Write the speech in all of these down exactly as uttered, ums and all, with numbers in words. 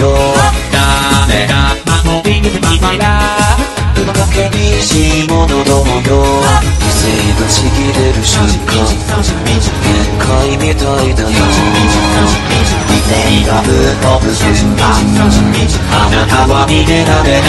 よ。誰が守り抜くみたいだ。馬かけにしいものどもよ。理性がちぎれる瞬間、限界みたいだよ。理性がぶっ飛ぶ瞬間、あなたは逃げられない。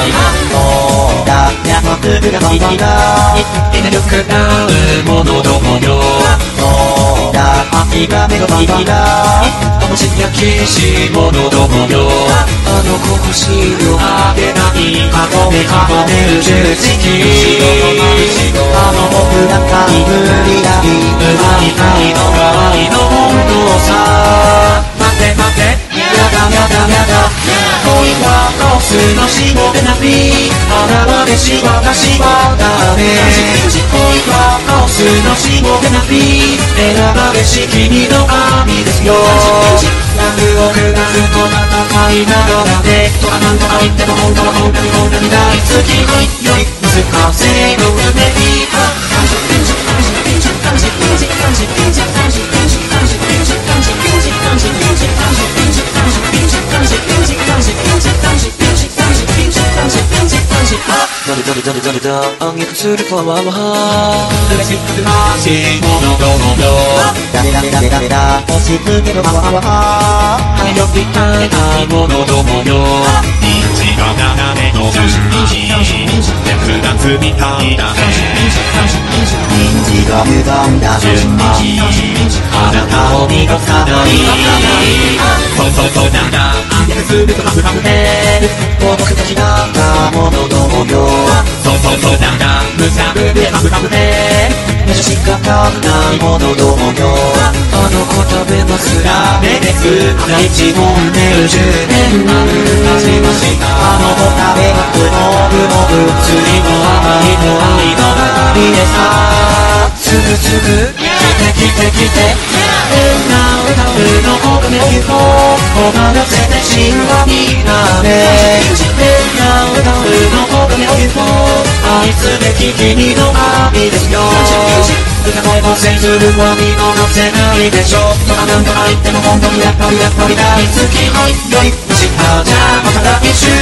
そうだ、約束がないだ。エネルギーなうものどもよ。そうだ、秋が目がないだ。灯焼きしものどもよ。あの拳を上げないかとめかまねる十字キあの僕らかい無理やり奪いたいのが愛の本当さ。待て待てやだやだやだ恋はコースのしもべなび現れし私は誰。恋はコースのしもべなび選ばれし君の神ですよ。何億がずっと戦いながらでとかなんとか言っても本当は本当に本当に大好き。はいよい難しいの夢にどれどれどれどれだ暗躍するパワーは嬉しくなしものどもよ。誰誰誰誰だ押し付けるパワーは愛を鍛えたものどもよ。道が斜めの順に複雑みたいだね。認知が歪んだ順番あなたを逃がさない。そうそうそうなんだ暗躍するとハフハフで僕たちなんだものどもよ。そうそうそうなんだ無茶ぶりハフハフで目しかたくないものどもよ。あの子食べますラーメンです一問でじゅうねんなる始ました。あの子食べますもぐもぐ釣りの甘いの愛の旅でさ。すぐすぐ来て来て来て変な歌うのお金を言うと困らせて神話になれ。変な歌うのお金を言うと愛すべき君の神ですよ。歌声のせいするは見逃せないでしょ。とかなんとか言っても本当にやっぱりやっぱり大好き。はいよいしたじゃあまた来週。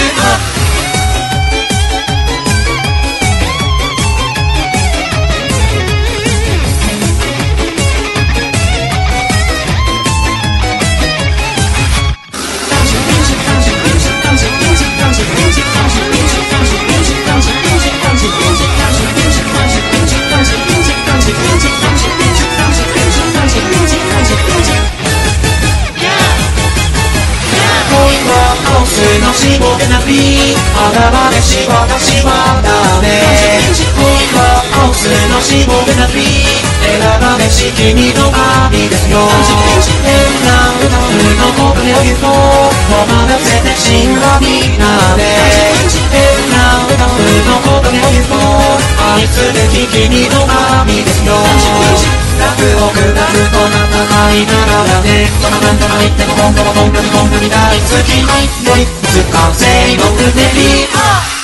のしもべなび現れし私は誰。恋はコースのしもべなび選ばれし君の神ですよ。変な歌うのお金を言うと困らせて神話になれ。変な歌うのお金を言うと愛すべき君の神ですよ。楽を下ると戦いながらねとかなんとか言っても本当は本当に本当に大好き。はいよい不完成のうねり